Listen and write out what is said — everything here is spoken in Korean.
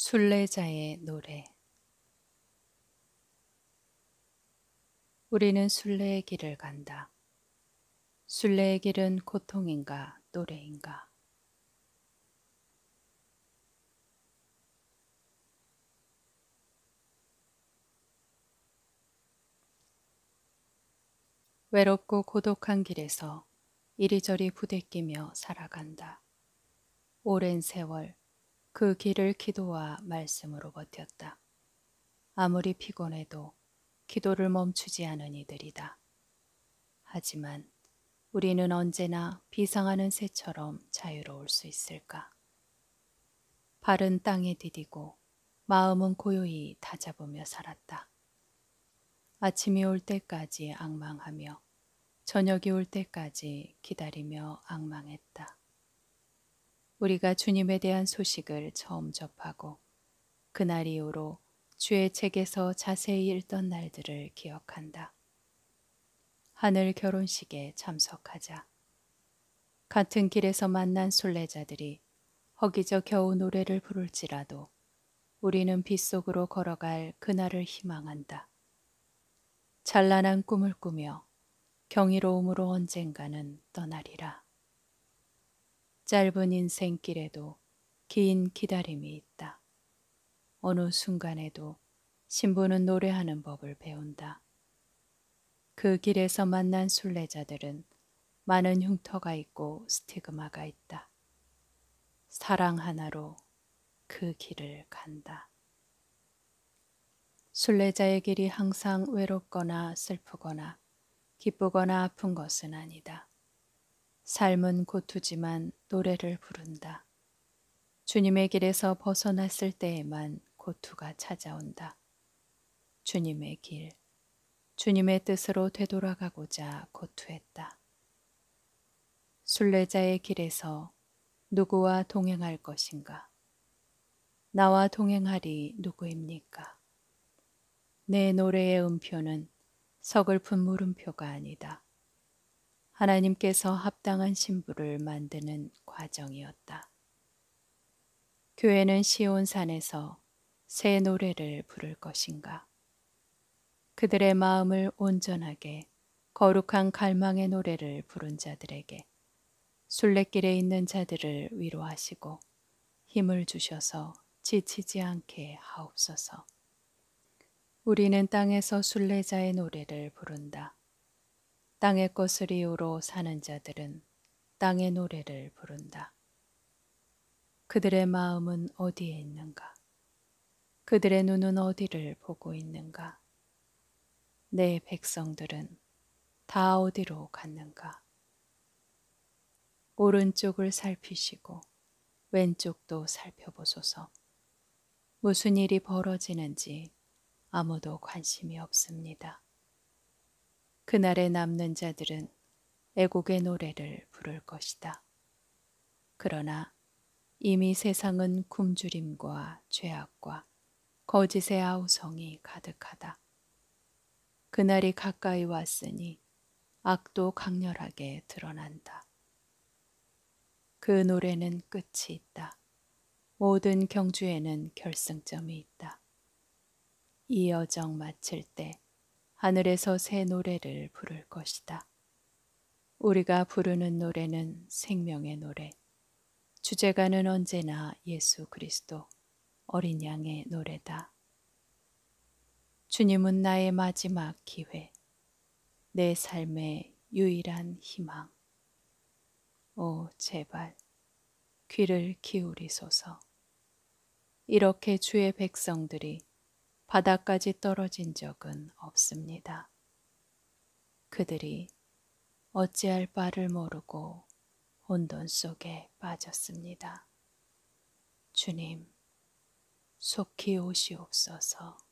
순례자의 노래. 우리는 순례의 길을 간다. 순례의 길은 고통인가 노래인가. 외롭고 고독한 길에서 이리저리 부대끼며 살아간다. 오랜 세월 그 길을 기도와 말씀으로 버텼다. 아무리 피곤해도 기도를 멈추지 않은 이들이다. 하지만 우리는 언제나 비상하는 새처럼 자유로울 수 있을까? 발은 땅에 디디고 마음은 고요히 다잡으며 살았다. 아침이 올 때까지 앙망하며 저녁이 올 때까지 기다리며 앙망했다. 우리가 주님에 대한 소식을 처음 접하고 그날 이후로 주의 책에서 자세히 읽던 날들을 기억한다. 하늘 결혼식에 참석하자. 같은 길에서 만난 순례자들이 허기져 겨우 노래를 부를지라도 우리는 빗속으로 걸어갈 그날을 희망한다. 찬란한 꿈을 꾸며 경이로움으로 언젠가는 떠나리라. 짧은 인생길에도 긴 기다림이 있다. 어느 순간에도 신부는 노래하는 법을 배운다. 그 길에서 만난 순례자들은 많은 흉터가 있고 스티그마가 있다. 사랑 하나로 그 길을 간다. 순례자의 길이 항상 외롭거나 슬프거나 기쁘거나 아픈 것은 아니다. 삶은 고투지만 노래를 부른다. 주님의 길에서 벗어났을 때에만 고투가 찾아온다. 주님의 길, 주님의 뜻으로 되돌아가고자 고투했다. 순례자의 길에서 누구와 동행할 것인가? 나와 동행하리 누구입니까? 내 노래의 음표는 서글픈 물음표가 아니다. 하나님께서 합당한 신부를 만드는 과정이었다. 교회는 시온산에서 새 노래를 부를 것인가? 그들의 마음을 온전하게 거룩한 갈망의 노래를 부른 자들에게 순례길에 있는 자들을 위로하시고 힘을 주셔서 지치지 않게 하옵소서. 우리는 땅에서 순례자의 노래를 부른다. 땅의 것을 이유로 사는 자들은 땅의 노래를 부른다. 그들의 마음은 어디에 있는가? 그들의 눈은 어디를 보고 있는가? 내 백성들은 다 어디로 갔는가? 오른쪽을 살피시고 왼쪽도 살펴보소서. 무슨 일이 벌어지는지 아무도 관심이 없습니다. 그날에 남는 자들은 애곡의 노래를 부를 것이다. 그러나 이미 세상은 굶주림과 죄악과 거짓의 아우성이 가득하다. 그날이 가까이 왔으니 악도 강렬하게 드러난다. 그 노래는 끝이 있다. 모든 경주에는 결승점이 있다. 이 여정 마칠 때 하늘에서 새 노래를 부를 것이다. 우리가 부르는 노래는 생명의 노래. 주제가는 언제나 예수 그리스도 어린 양의 노래다. 주님은 나의 마지막 기회, 내 삶의 유일한 희망. 오, 제발 귀를 기울이소서. 이렇게 주의 백성들이 바다까지 떨어진 적은 없습니다. 그들이 어찌할 바를 모르고 혼돈 속에 빠졌습니다. 주님, 속히 오시옵소서.